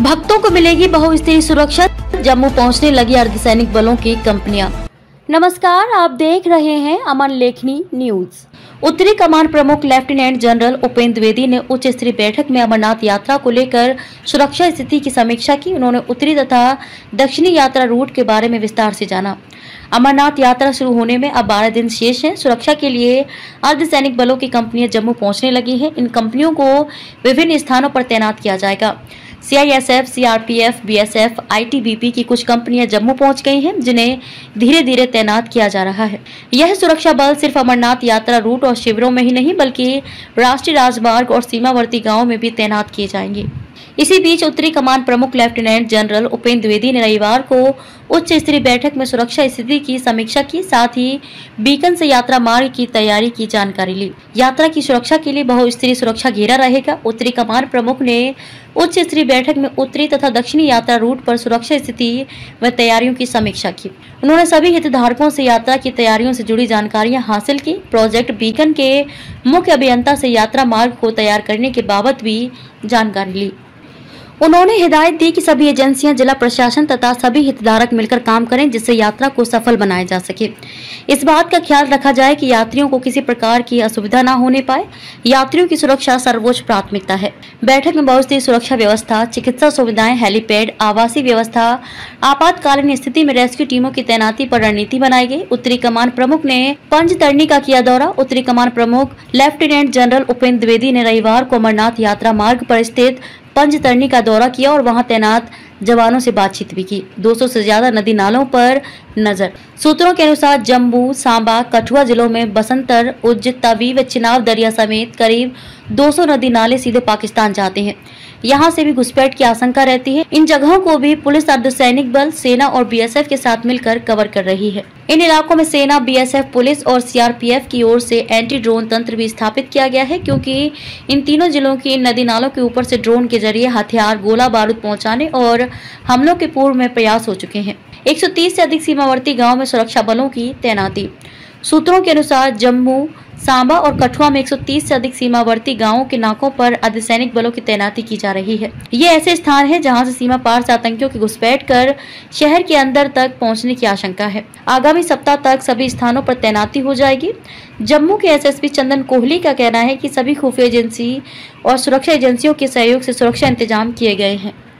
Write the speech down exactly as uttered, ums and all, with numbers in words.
भक्तों को मिलेगी बहुस्तरीय सुरक्षा, जम्मू पहुंचने लगी अर्धसैनिक बलों की कंपनियां। नमस्कार, आप देख रहे हैं अमन लेखनी न्यूज। उत्तरी कमान प्रमुख लेफ्टिनेंट जनरल उपेंद्र द्विवेदी ने उच्च स्तरीय बैठक में अमरनाथ यात्रा को लेकर सुरक्षा स्थिति की समीक्षा की। उन्होंने उत्तरी तथा दक्षिणी यात्रा रूट के बारे में विस्तार से जाना। अमरनाथ यात्रा शुरू होने में अब बारह दिन शेष हैं। सुरक्षा के लिए अर्धसैनिक बलों की कंपनियां जम्मू पहुंचने लगी हैं। इन कंपनियों को विभिन्न स्थानों पर तैनात किया जाएगा। सीआईएसएफ, सीआरपीएफ, बीएसएफ, आईटीबीपी की कुछ कंपनियां जम्मू पहुंच गई हैं, जिन्हें धीरे धीरे तैनात किया जा रहा है। यह सुरक्षा बल सिर्फ अमरनाथ यात्रा रूट और शिविरों में ही नहीं, बल्कि राष्ट्रीय राजमार्ग और सीमावर्ती गांवों में भी तैनात किए जाएंगे। इसी बीच उत्तरी कमान प्रमुख लेफ्टिनेंट जनरल उपेंद्र द्विवेदी ने रविवार को उच्च स्तरीय बैठक में सुरक्षा स्थिति की समीक्षा की, साथ ही बीकन से यात्रा मार्ग की तैयारी की जानकारी ली। यात्रा की सुरक्षा के लिए बहुस्तरीय सुरक्षा घेरा रहेगा। उत्तरी कमान प्रमुख ने उच्च स्तरीय बैठक में उत्तरी तथा दक्षिणी यात्रा रूट पर सुरक्षा स्थिति व तैयारियों की समीक्षा की। उन्होंने सभी हितधारकों से यात्रा की तैयारियों से जुड़ी जानकारियां हासिल की। प्रोजेक्ट बीकन के मुख्य अभियंता से यात्रा मार्ग को तैयार करने के बाबत भी जानकारी ली। उन्होंने हिदायत दी कि सभी एजेंसियां, जिला प्रशासन तथा सभी हितधारक मिलकर काम करें, जिससे यात्रा को सफल बनाया जा सके। इस बात का ख्याल रखा जाए कि यात्रियों को किसी प्रकार की असुविधा न होने पाए। यात्रियों की सुरक्षा सर्वोच्च प्राथमिकता है। बैठक में बहुस्तरीय सुरक्षा व्यवस्था, चिकित्सा सुविधाएं, हेलीपैड, आवासीय व्यवस्था, आपातकालीन स्थिति में रेस्क्यू टीमों की तैनाती पर रणनीति बनाई गई। उत्तरी कमान प्रमुख ने पंचतरणी का किया दौरा। उत्तरी कमान प्रमुख लेफ्टिनेंट जनरल उपेंद्र द्विवेदी ने रविवार को अमरनाथ यात्रा मार्ग पर स्थित पंचतरणी का दौरा किया और वहां तैनात जवानों से बातचीत भी की। दो सौ से ज्यादा नदी नालों पर नजर। सूत्रों के अनुसार जम्मू, सांबा, कठुआ जिलों में बसंतर, उज्ज, तवी व चिनाब दरिया समेत करीब दो सौ नदी नाले सीधे पाकिस्तान जाते हैं। यहां से भी घुसपैठ की आशंका रहती है। इन जगहों को भी पुलिस, अर्धसैनिक बल, सेना और बीएसएफ के साथ मिलकर कवर कर रही है। इन इलाकों में सेना, बीएसएफ, पुलिस और सीआरपीएफ की ओर से एंटी ड्रोन तंत्र भी स्थापित किया गया है, क्योंकि इन तीनों जिलों की इन नदी नालों के ऊपर से ड्रोन के जरिए हथियार, गोला बारूद पहुंचाने और हमलों के पूर्व में प्रयास हो चुके हैं। एक सौ तीस से अधिक सीमावर्ती गाँव में सुरक्षा बलों की तैनाती। सूत्रों के अनुसार जम्मू, सांबा और कठुआ में एक सौ तीस से अधिक सीमावर्ती गांवों के नाकों पर अर्धसैनिक बलों की तैनाती की जा रही है। ये ऐसे स्थान हैं जहां से सीमा पार से आतंकियों की घुसपैठ कर शहर के अंदर तक पहुंचने की आशंका है। आगामी सप्ताह तक सभी स्थानों पर तैनाती हो जाएगी। जम्मू के एसएसपी चंदन कोहली का कहना है कि सभी खुफिया एजेंसी और सुरक्षा एजेंसियों के सहयोग से सुरक्षा इंतजाम किए गए हैं।